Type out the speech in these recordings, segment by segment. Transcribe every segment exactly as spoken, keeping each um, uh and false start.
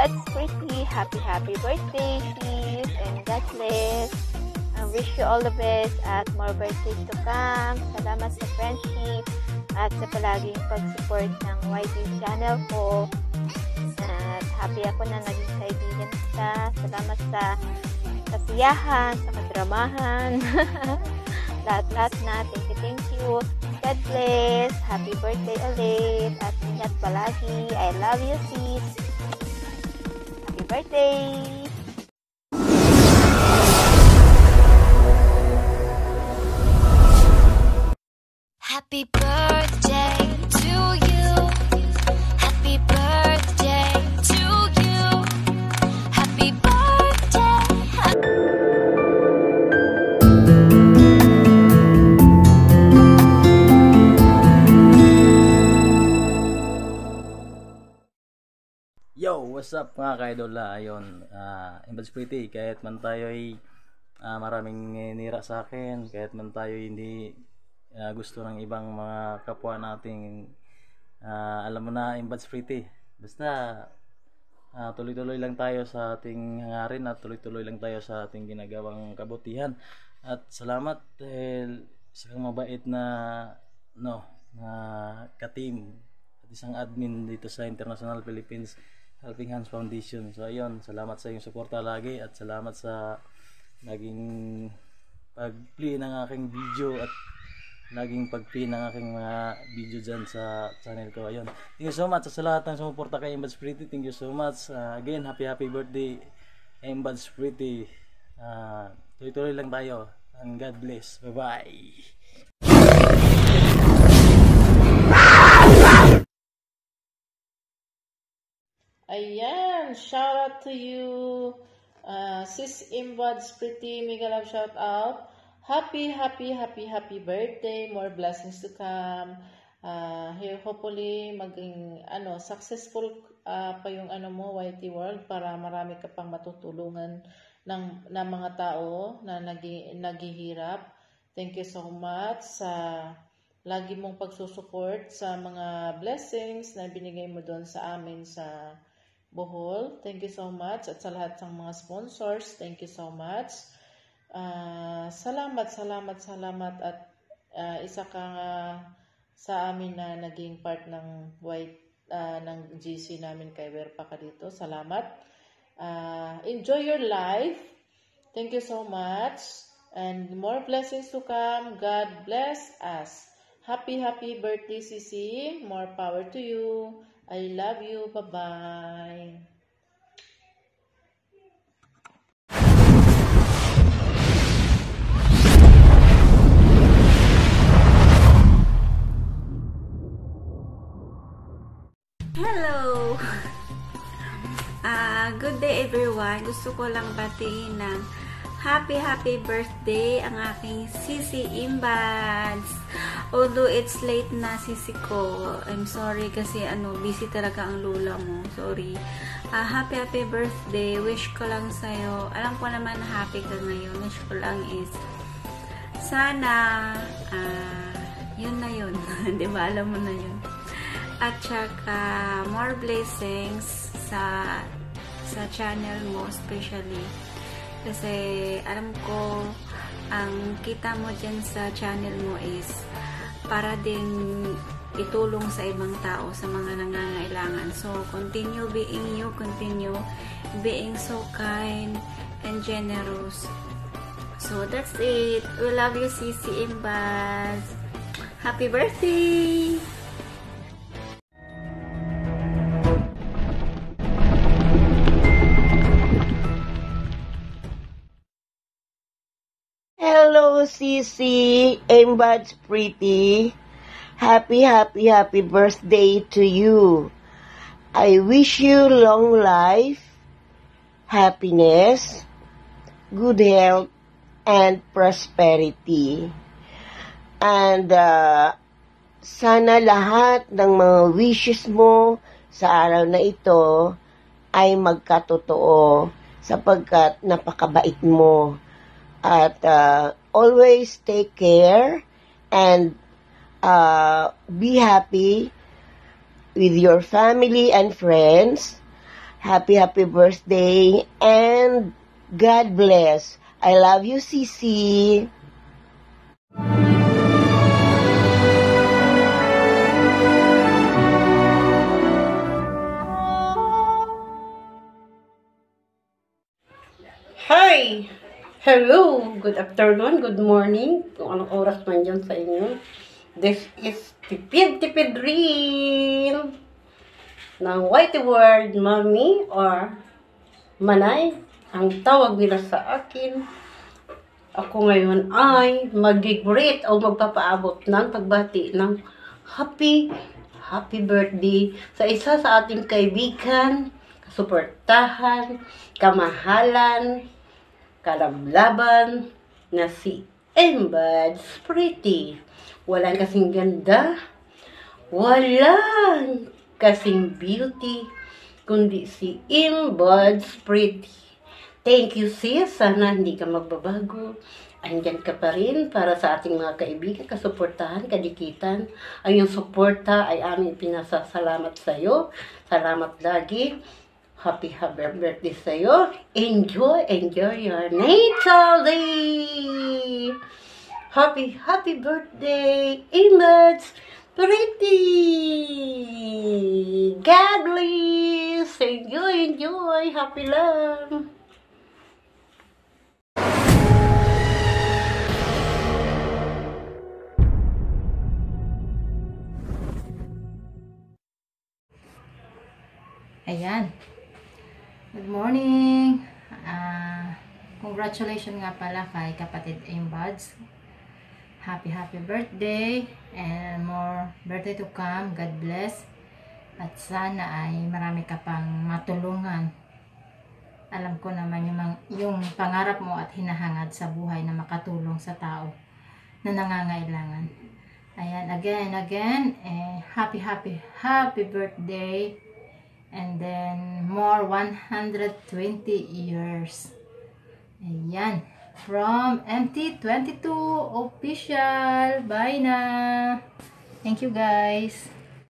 Imbuds Pretty, happy happy birthday, sis, and God bless. I wish you all the best at more birthdays to come. Salamat sa friendship at sa palaging pag-support ng Y T channel ko. At happy ako na naging kaibigan kita. Salamat sa kasiyahan, sa kadramahan. Lahat-lahat na. Thank you, thank you. God bless. Happy birthday ulit. At ingat palagi. I love you, sis. Happy birthday. Happy birthday to you. Happy birthday to you. Happy birthday. Yo, what's up mga ka-idola? Ayun, uh, Imbuds Pretty, kahit man tayo ay uh, maraming nira sa akin, kahit man tayo hindi uh, gusto ng ibang mga kapwa nating uh, alam mo na, Imbuds Pretty, basta uh, tuloy-tuloy lang tayo sa ating hangarin at tuloy-tuloy lang tayo sa ating ginagawang kabutihan. At salamat dahil isang mabait na no, na ka-team at isang admin dito sa International Philippines Helping Hands Foundation. So ayun, salamat sa iyong suporta lagi at salamat sa naging pag-play ng aking video at naging pag-play ng aking mga video dyan sa channel ko. Ayun, thank you so much sa lahat ng sumuporta kay Imbuds Pretty. Thank you so much. Uh, again, happy happy birthday Imbuds Pretty. Uh, tuloy-tuloy lang tayo and God bless. Bye bye. Ayan, shout out to you, uh, Sis Imbuds Pretty, mega love shout out. Happy, happy, happy, happy birthday. More blessings to come. Uh, here, hopefully, maging, ano, successful uh, pa yung, ano mo, Y T World para marami ka pang matutulungan ng, ng mga tao na nagi, naghihirap. Thank you so much sa lagi mong pagsusupport sa mga blessings na binigay mo doon sa amin sa Bohol. Thank you so much. At sa lahat ng mga sponsors, thank you so much. Uh, salamat, salamat, salamat. At uh, isa ka uh, sa amin na naging part ng white uh, ng G C namin kay Werpa ka dito. Salamat. Uh, enjoy your life. Thank you so much. And more blessings to come. God bless us. Happy, happy birthday, Sisi. More power to you. I love you. Bye-bye. Hello! Uh, good day everyone. Gusto ko lang batiin ng happy happy birthday ang aking Sisi Imbuds. Although it's late na, Sisi ko, I'm sorry kasi ano, busy talaga ang lula mo. Sorry. Uh, happy happy birthday. Wish ko lang sa'yo. Alam ko naman na happy ka ngayon. Wish ko lang is sana uh, yun na yun. Di ba? Alam mo na yun. At saka more blessings sa sa channel mo especially. Kasi alam ko ang kita mo dyan sa channel mo is para din itulong sa ibang tao, sa mga nangangailangan. So, continue being you, continue being so kind and generous. So, that's it. We love you, Sisi Imbuds. Happy birthday! Hello, Sisi Imbuds Pretty. Happy, happy, happy birthday to you. I wish you long life, happiness, good health, and prosperity. And uh, sana lahat ng mga wishes mo sa araw na ito ay magkatotoo sapagkat napakabait mo. At uh, always take care and uh, be happy with your family and friends. happy, happy birthday, and God bless. I love you, Sisi. Hi! Hello! Good afternoon, good morning, kung anong oras man yun sa inyo. This is Tipid Tipid Reel ng Whitey Word Mommy or Manay, ang tawag nila sa akin. Ako ngayon ay mag-greet o magpapaabot ng pagbati ng happy, happy birthday sa isa sa ating kaibigan, kasuportahan, kamahalan, kalablaban na si Embads Pretty. Walang kasing ganda, walang kasing beauty, kundi si Embads Pretty. Thank you sis, sana hindi ka magbabago. Andyan ka pa rin para sa ating mga kaibigan, kasuportahan, kadikitan. Ang iyong suporta ay aming pinasasalamat sa iyo. Salamat lagi. Happy, happy birthday sa'yo. Enjoy, enjoy your natal day. Happy, happy birthday, Embads Pretty. God bless. Enjoy, enjoy. Happy lang. Ayan. Good morning! Uh, congratulations nga pala kay kapatid Embads. Happy, happy birthday and more birthday to come. God bless. At sana ay marami ka pang matulungan. Alam ko naman yung, yung pangarap mo at hinahangad sa buhay na makatulong sa tao na nangangailangan. Ayan, again, again, eh, happy, happy, happy birthday. And then, more one hundred twenty years. Ayan. From M T twenty-two Official. Bye na. Thank you guys.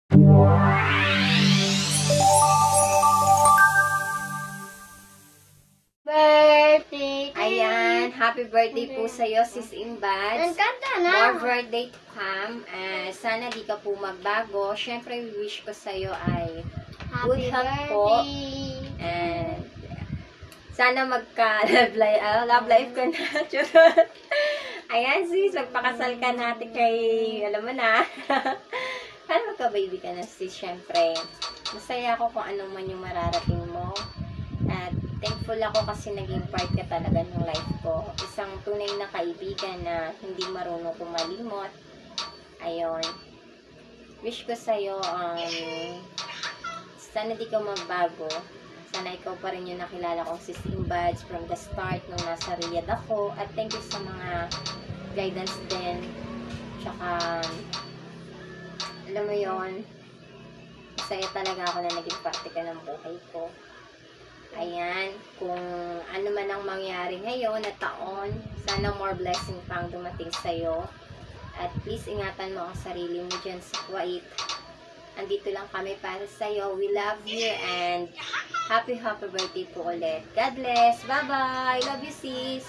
Birthday! Ayan, happy birthday po sa iyo, Sis Embads. Ang kanta na! More birthday to come. Uh, sana di ka po magbago. Siyempre, wish ko sa iyo ay good Happy health po. birthday! And sana magka-love life, uh, love life ka na. Charot. Ayan, sis, magpakasal ka natin kay, alam mo na. Sana magka-baby ka na, sis, syempre. Masaya ako kung ano man yung mararating mo. At thankful ako kasi naging part ka talaga ng life ko. Isang tunay na kaibigan na hindi marunong kumalimot. Ayun. Wish ko sa'yo, um, sana di ka magbago. Sana ikaw pa rin yung nakilala kong Sis Embads from the start nung nasa Riyadh ako. At thank you sa mga guidance din. Tsaka, alam mo yon, masaya talaga ako na naging parte ka ng buhay ko. Ayan, kung ano man ang mangyari ngayon na taon, sana more blessing pang dumating sa'yo. At please ingatan mo ang sarili mo dyan sa Kuwait. Andito lang kami para sa'yo. We love you and happy, happy birthday po ulit. God bless. Bye-bye. Love you, sis.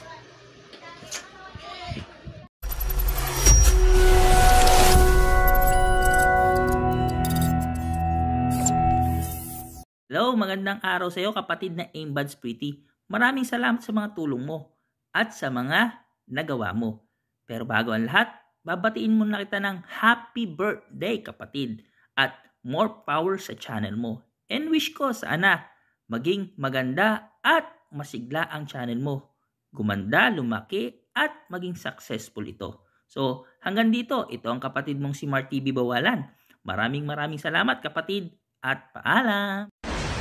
Hello, magandang araw sa iyo kapatid na Embads Pretty. Maraming salamat sa mga tulong mo at sa mga nagawa mo. Pero bago ang lahat, babatiin mo na kita ng happy birthday kapatid at more power sa channel mo. And wish ko sana maging maganda at masigla ang channel mo. Gumanda, lumaki at maging successful ito. So hanggang dito, ito ang kapatid mong si Mar T V Bawalan. Maraming maraming salamat kapatid at paalam!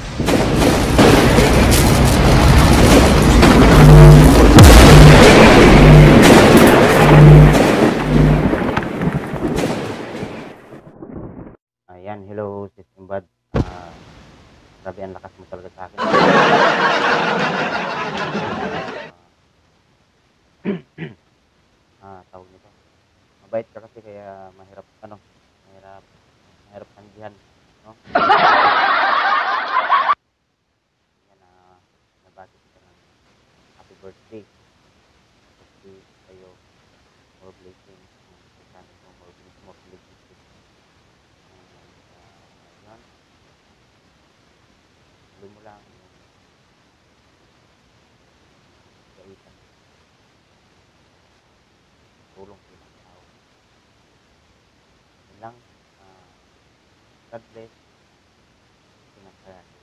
Ayan, hello, Sis Embads. Uh, grabe ang lakas mo talaga sa akin. ah, tawag nito. Mabait ka kasi kaya mahirap, ano, mahirap, mahirap tanggihan, no? God bless. Pinagpala.